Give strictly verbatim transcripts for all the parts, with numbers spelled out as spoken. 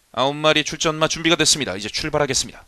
아홉 마리 출전마 준비가 됐습니다. 이제 출발하겠습니다.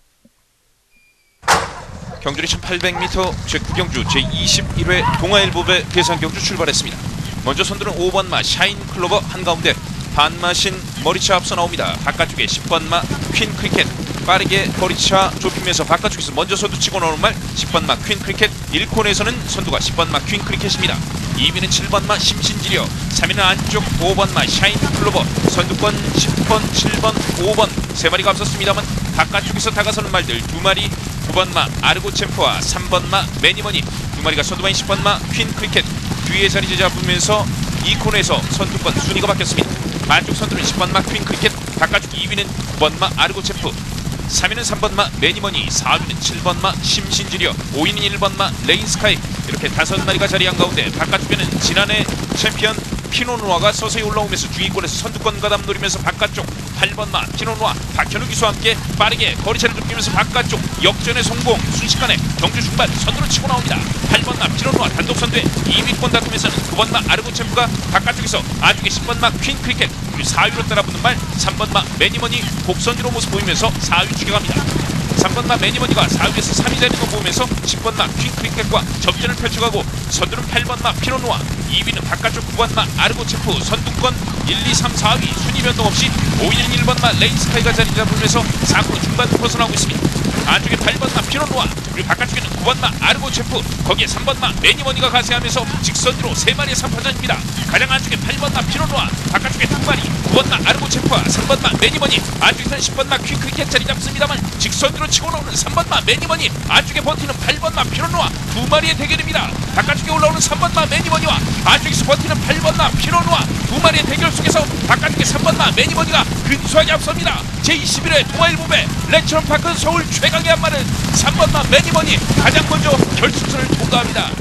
경주리 천팔백 미터 제구 경주 제이십일 회 동아일보배 대상경주 출발했습니다. 먼저 선두는 오 번 마 샤인클로버 한가운데 반마신 머리차 앞서 나옵니다. 바깥쪽에 십 번 마 퀸크리켓 빠르게 거리차 좁히면서 바깥쪽에서 먼저 선두 치고 나오는 말 십 번 마 퀸크리켓 일 콘에서는 선두가 십 번 마 퀸크리켓입니다. 이 위는 칠 번 마 심신지려, 삼 위는 안쪽 오 번 마 샤인클로버, 선두권 십 번, 칠 번, 오 번 세 마리가 앞섰습니다만 바깥쪽에서 다가서는 말들 두 마리 구 번 마 아르고챔프와 삼 번 마 매니머니 두 마리가 선두마인 십 번 마 퀸크리켓 뒤에 자리 잡으면서 이 콘에서 선두권 순위가 바뀌었습니다. 반쪽 선두는 십 번 마 퀸크리켓, 바깥쪽 이 위는 구 번 마 아르고챔프, 삼 위는 삼 번 마 매니머니, 사 위는 칠 번 마 심신지려, 오 위는 일 번 마 레인스카이. 이렇게 다섯 마리가 자리한 가운데 바깥쪽에는 지난해 챔피언 피노누아가 서서히 올라오면서 중위권에서 선두권 가담 노리면서 바깥쪽 팔 번 마 피노누아 박현우 기수와 함께 빠르게 거리차를 좁히면서 바깥쪽 역전의 성공, 순식간에 경주 중반 선두로 치고 나옵니다. 팔 번 마 피노누아 단독 선두에 이 위권 다툼에서는 구 번 마 아르고챔프가 바깥쪽에서 안쪽에 십 번 마 퀸크리켓 그리고 사 위로 따라붙는 말 삼 번 마 매니머니 곡선주로 모습 보이면서 사 위 추격합니다. 삼 번 마 매니머니가 사 위에서 삼 위 되는 거 보면서 십 번 마 퀸크리켓과 접전을 펼쳐가고 선두는 팔 번 마 피노누아, 이 위는 바깥쪽 구 번 마 아르고체프, 선두권 일, 이, 삼, 사 위 순위 변동 없이 오 위는 일 번 마 레인스카이가 자리 잡으면서 사 코너 중반을 벗어나고 있습니다. 안쪽에 팔 번 마 피노누아 그리고 바깥쪽에는 구 번 마 아르고체프, 거기에 삼 번 마 매니머니가 가세하면서 직선으로 세 마리의 삼 파전입니다. 가장 안쪽에 팔 번 마 피노누아, 바깥쪽에 두 마리 구 번 마 아르고체프와 삼 번 마 매니머니, 안쪽에서는 십 번 마 퀸크리켓 자리 잡습니다만 직선으로 치고 나오는 삼 번 마 매니머니, 안쪽에 버티는 팔 번 마 피노누아 두 마리의 대결입니다. 바깥쪽에 올라오는 삼 번 마 매니머니와 안쪽에서 버티는 팔 번 마 피노누아 두 마리의 대결 속에서 바깥쪽에 삼 번 마 매니머니가 근소하게 앞섭니다. 제이십일 회 동아일보배 레츠런파크 서울 최강의 한마는 삼 번 마 매니머니 가장 먼저 결승선을 통과합니다.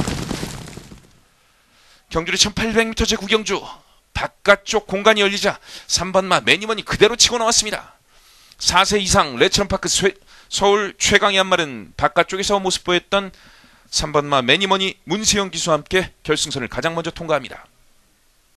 경주리 천팔백 미터 제구 경주 바깥쪽 공간이 열리자 삼 번 마 매니머니 그대로 치고 나왔습니다. 사 세 이상 레츠런파크 서울 최강의 한마는 바깥쪽에서 모습 보였던 삼 번 마 매니머니 문세영 기수와 함께 결승선을 가장 먼저 통과합니다.